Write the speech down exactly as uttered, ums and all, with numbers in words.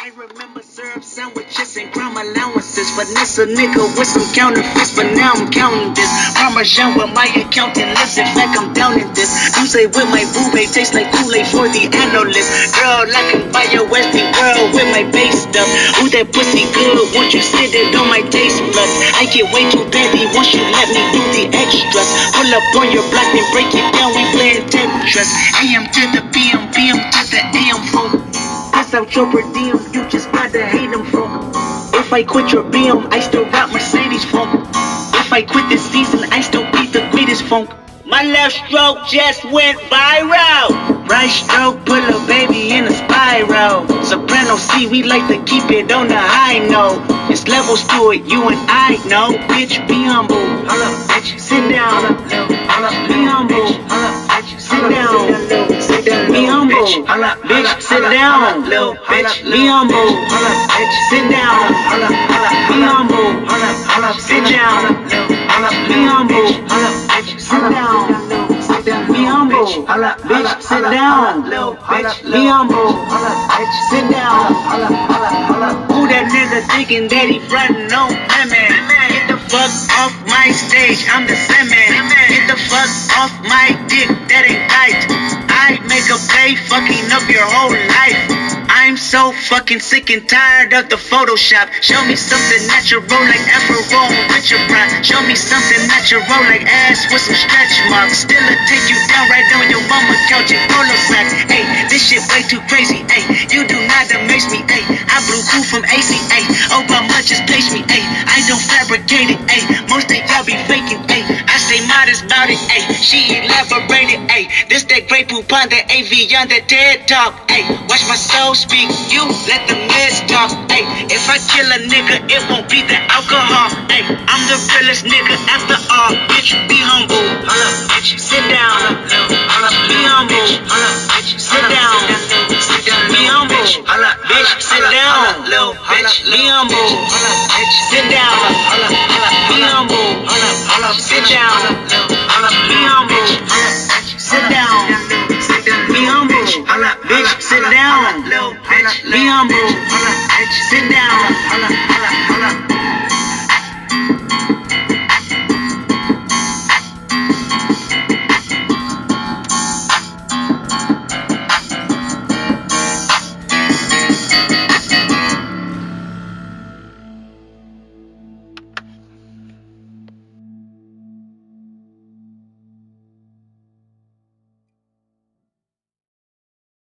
I remember syrup sandwiches and crime allowances. Finesse a nigga with some counterfeits, but now I'm counting this. Parmesan with my accountant lips, in fact I'm down in this. You say with my boo babe tastes like Kool-Aid for the analyst. Girl, I can buy your Westie world with my base stuff. Ooh, that pussy good, won't you sit it on my taste buds? I get way too petty once you let me do the extras. Pull up on your block and break it down, we playing Tetris. A M to the P M, P M to the A M phone. Piss out your per diem, you just gotta hate them for. If I quit your B M, I still rock Mercedes funk. If I quit this season, I still beat the greatest funk. My left stroke just went viral. Right stroke put a baby in a spiral. Soprano C, we like to keep it on the high note. It's levels to it, you and I know. Bitch, be humble. Hold up, bitch, sit down. Hold up, be humble. Hold up, bitch, sit down. Be humble, bitch, sit down. Little bitch, be humble, bitch, sit down. Be humble, sit down. Be humble, sit down. Be humble, bitch, sit down. Be humble, sit down. Who that nigga thinking that he frontin' on me? Get the fuck off my stage, I'm the Sandman. Get the fuck off my dick, that ain't right. I make a play, fucking up your whole life. I'm so fucking sick and tired of the Photoshop. Show me something natural like Afro with your pride. Show me something natural like ass with some stretch marks. Still I take you down right on your mama couch in polo socks. Hey, this shit way too crazy. Hey, you do not amaze me. Hey, I blew cool from A C A. Obama just pace me. Hey, I don't fabricate it. Hey, most of y'all be faking. Hey, I stay modest about it. Hey, she elaborated. Hey, this that great poupon, that A V on that TED talk. Hey, watch my soul speak. You let the meds talk. Hey, if I kill a nigga, it won't be the alcohol. Hey, I'm the realest nigga after all. Bitch, be humble. Hold up, bitch, sit down. Hold up, be humble. Hold up, bitch, sit down. Be humble. Hold up, bitch, sit down. Little bitch, be humble. Hold up, bitch, sit down. Be humble. Hold up, sit down. Be humble. Sit down. Be humble. Bitch, sit down. Be humble. Sit down.